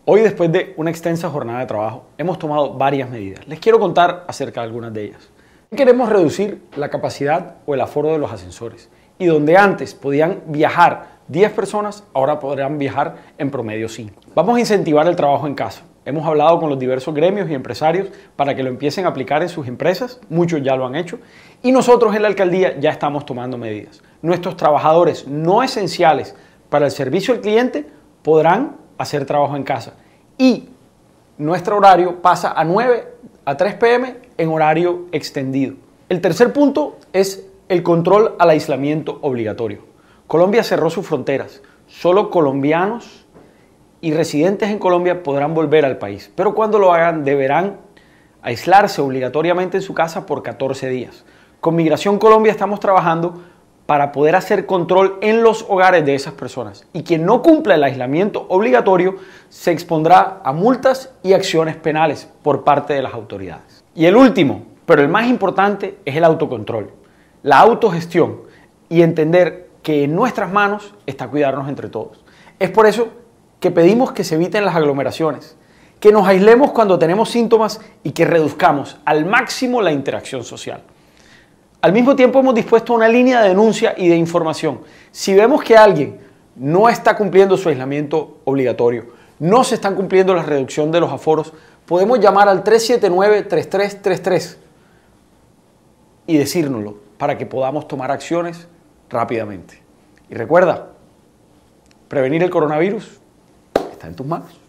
Hoy, después de una extensa jornada de trabajo, hemos tomado varias medidas. Les quiero contar acerca de algunas de ellas. Queremos reducir la capacidad o el aforo de los ascensores. Y donde antes podían viajar 10 personas, ahora podrán viajar en promedio 5. Vamos a incentivar el trabajo en casa. Hemos hablado con los diversos gremios y empresarios para que lo empiecen a aplicar en sus empresas. Muchos ya lo han hecho. Y nosotros en la alcaldía ya estamos tomando medidas. Nuestros trabajadores no esenciales para el servicio al cliente podrán hacer trabajo en casa. Y nuestro horario pasa a 9 a 3 p.m. en horario extendido. El tercer punto es el control al aislamiento obligatorio. Colombia cerró sus fronteras. Solo colombianos y residentes en Colombia podrán volver al país. Pero cuando lo hagan deberán aislarse obligatoriamente en su casa por 14 días. Con Migración Colombia estamos trabajando para poder hacer control en los hogares de esas personas. Y quien no cumpla el aislamiento obligatorio se expondrá a multas y acciones penales por parte de las autoridades. Y el último, pero el más importante, es el autocontrol, la autogestión y entender que en nuestras manos está cuidarnos entre todos. Es por eso que pedimos que se eviten las aglomeraciones, que nos aislemos cuando tenemos síntomas y que reduzcamos al máximo la interacción social. Al mismo tiempo hemos dispuesto una línea de denuncia y de información. Si vemos que alguien no está cumpliendo su aislamiento obligatorio, no se están cumpliendo la reducción de los aforos, podemos llamar al 379-3333 y decírnoslo para que podamos tomar acciones rápidamente. Y recuerda, prevenir el coronavirus está en tus manos.